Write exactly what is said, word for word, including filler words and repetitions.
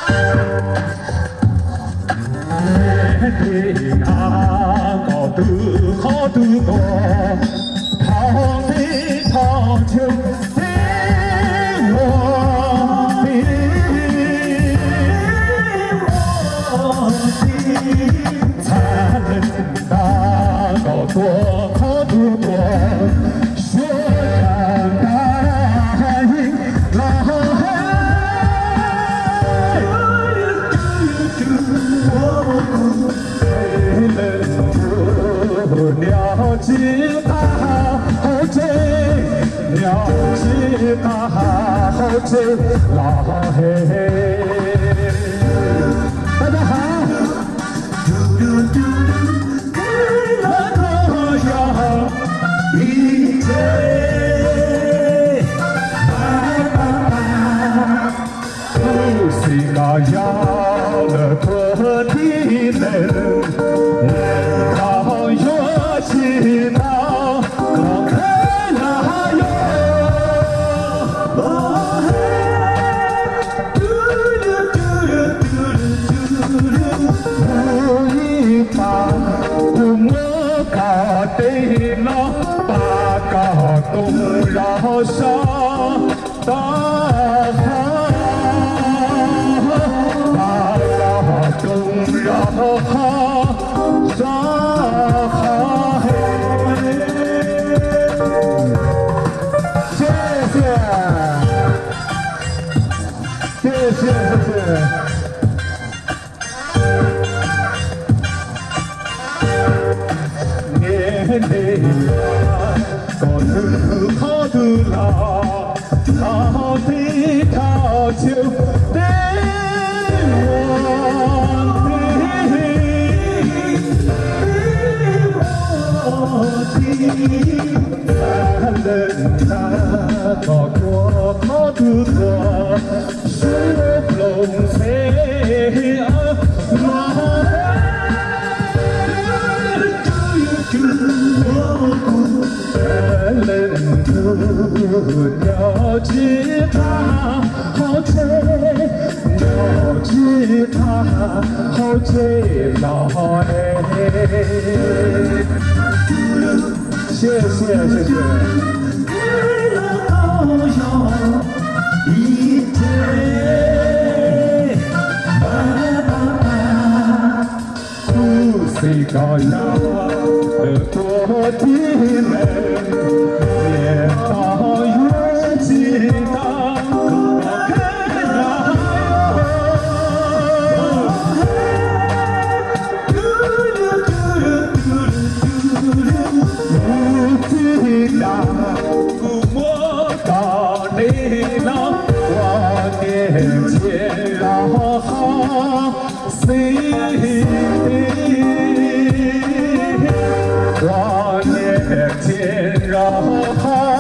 天啊，我都好都多，桃李桃酒的我的我的，灿烂大高多好都多，说唱大音老海。 了解他好醉，了解他好醉，老黑。大家好。嘟嘟嘟嘟，给了多少一切？不是那要了多的人。 知道我看哪有？哦嘿，嘟噜嘟噜嘟噜嘟噜，每一把我搞对了，把搞动绕上大海，把搞动绕上海。 谢谢谢谢。年年我都好都老，老的桃酒的我的我的，灿烂大过好都多。 龙飞啊，马人都了解他好醉，了解他好醉老哎。谢谢谢谢。为了高要一切。 谁高要的多的人，越高越知道我看哪有？嘟噜嘟噜嘟噜嘟噜，不知道我到你了，我眼前老好谁？ 我眼前绕。